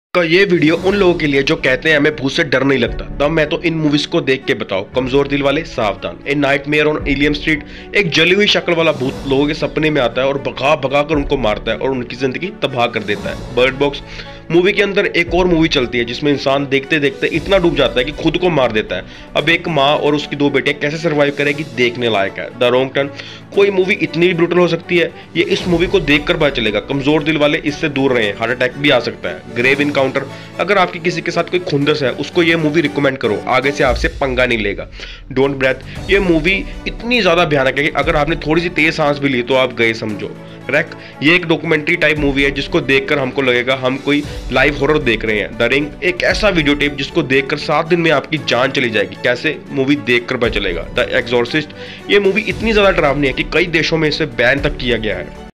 का ये वीडियो उन लोगों के लिए जो कहते हैं हमें भूत से डर नहीं लगता। तब मैं तो इन मूवीज को देख के बताओ। कमजोर दिल वाले सावधान, a nightmare on Elm Street. एक जली हुई शक्ल वाला भूत लोगों के सपने में आता है और भगा भगा कर उनको मारता है और उनकी जिंदगी तबाह कर देता है। बर्ड बॉक्स मूवी के अंदर एक और मूवी चलती है जिसमें इंसान देखते देखते इतना डूब जाता है कि खुद को मार देता है। अब एक माँ और उसकी दो बेटियां कैसे सरवाइव करेगी, देखने लायक है। द रॉन्ग टर्न, कोई मूवी इतनी ब्रूटल हो सकती है, ये इस मूवी को देखकर पता चलेगा। कमजोर दिल वाले इससे दूर रहे, हार्ट अटैक भी आ सकता है। ग्रेव इनकाउंटर, अगर आपकी किसी के साथ कोई खुंदस है उसको ये मूवी रिकमेंड करो, आगे से आपसे पंगा नहीं लेगा। डोंट ब्रेथ, ये मूवी इतनी ज्यादा भयानक है कि अगर आपने थोड़ी सी तेज सांस भी ली तो आप गए समझो। रैक, ये एक डॉक्यूमेंट्री टाइप मूवी है जिसको देखकर हमको लगेगा हम कोई लाइव हॉरर देख रहे हैं। द रिंग, एक ऐसा वीडियो टेप जिसको देखकर 7 दिन में आपकी जान चली जाएगी। कैसे, मूवी देखकर पता चलेगा। द एक्सॉर्सिस्ट, ये मूवी इतनी ज्यादा डरावनी है कि कई देशों में इसे बैन तक किया गया है।